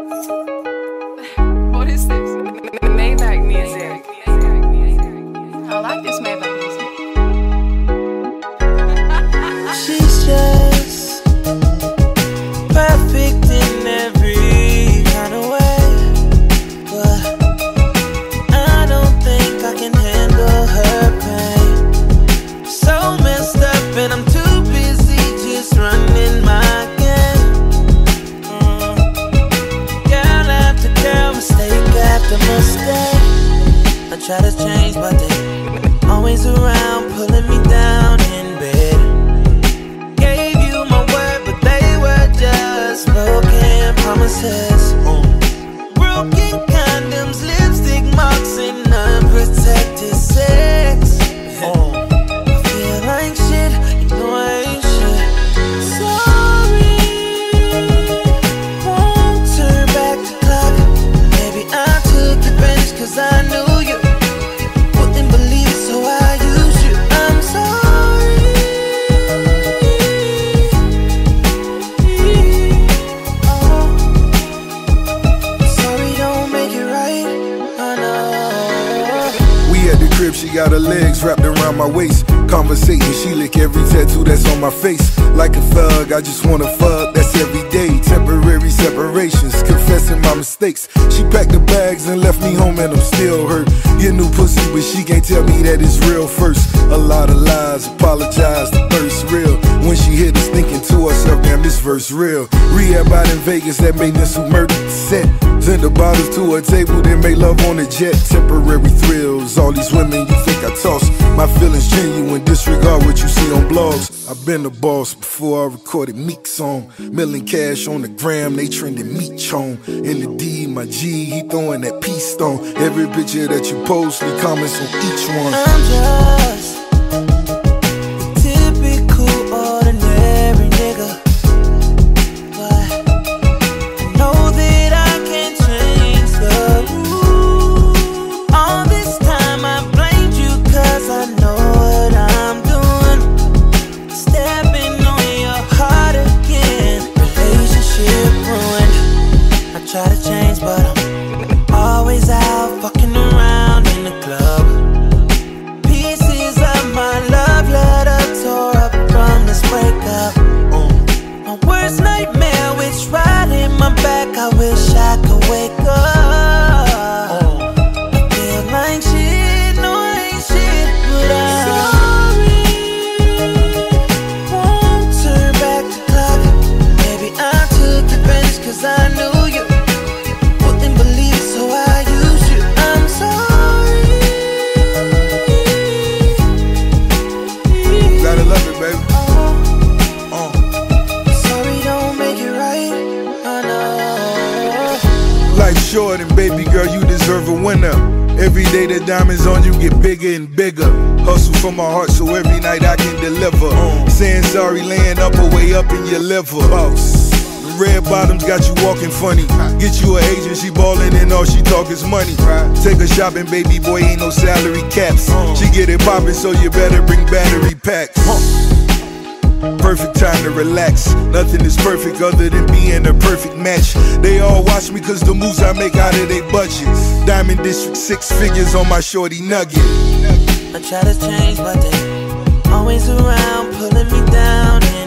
What is this? Maybach music. I like this Maybach music. She's just perfect in every kind of way, but I don't think I can handle her pain. So messed up and I'm too busy just running my game. Girl after girl, mistake after mistake. I try to change but they always around pulling me down in bed. Gave you my word but they were just broken promises. Broken condoms, lipstick marks and unprotected sex. I feel like shit, you know I ain't shit. Sorry, won't turn back the clock. Maybe I took advantage cause I knew you wouldn't believe it, so I used you. I'm sorry. Sorry don't make it right, I know. We at the crib, she got her legs wrapped around my waist. Conversating, she lick every tattoo that's on my face. Like a thug, I just wanna fuck, that's every day. Temporary separations, confessing my mistakes. She packed the bags and left me home and I'm still hurt. Get new pussy, but she can't tell me that it's real first. A lot of lies, apologize, the thirst real. When she hit us thinking to herself, damn, this verse real. Rehab out in Vegas, that maintenance who murdered the set. Send the bottles to her table, then make love on the jet. Temporary thrills, all these women you think I toss. My feelings genuine, disregard what you see on blogs. I've been a boss before I recorded Meek's song. Million cash on the gram, they trending meat chone. In the D, my G, he throwing that peace stone. Every picture that you post, he comments on each one. I'm just a typical ordinary nigga, but I know that I can change the rules. All this time I blamed you cause I know what I'm doing. Stepping on your heart again, relationship ruined. I try to change but I'm always out fucking around in the club. Pieces of my love letter tore up from this breakup. My worst nightmare, which right in my back, I wish I could wake up. I feel like shit, no I ain't shit, but I'm sorry. Won't turn back the clock. Maybe I took advantage cause I knew you wouldn't believe it, so I used you. I'm sorry. Gotta love it, baby. Sorry don't make it right, I know. Life's short and baby girl, you deserve a winner. Every day the diamonds on you get bigger and bigger. Hustle from my heart so every night I can deliver. Saying sorry, laying up or way up in your liver. The red bottoms got you walking funny. Get you an agent, she ballin' and all she talk is money. Take her shopping, baby boy, ain't no salary caps. She get it poppin', so you better bring battery packs. Perfect time to relax. Nothing is perfect other than being a perfect match. They all watch me cause the moves I make out of their budget. Diamond District 6 figures on my shorty nugget. I try to change but they always around pulling me down.